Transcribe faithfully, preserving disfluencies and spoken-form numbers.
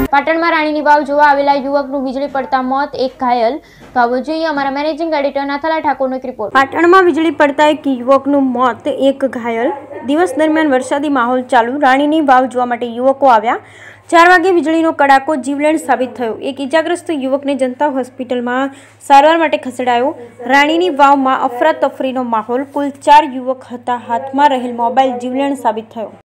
પાટણમાં રાણીની વાવ જોવા આવેલા યુવકનું વીજળી પડતા મોત, એક ઘાયલ. તો આવો જોઈએ અમારા મેનેજિંગ એડિટર નાથાલા ઠાકોરનો એક રિપોર્ટ. પાટણમાં વીજળી પડતા એક યુવકનું મોત, એક ઘાયલ. દિવસ દરમિયાન વરસાદી માહોલ ચાલુ. રાણીની વાવ જોવા માટે યુવકો આવ્યા. ચાર વાગે વીજળીનો કડાકો જીવલેણ સાબિત થયો. એક ઇજાગ્રસ્ત યુવકને જનતા હોસ્પિટલમાં સારવાર માટે ખસેડાયો. રાણીની વાવમાં અફરાતફરીનો માહોલ. કુલ ચાર યુવક હતા. હાથમાં રહેલ મોબાઈલ જીવલેણ સાબિત થયો.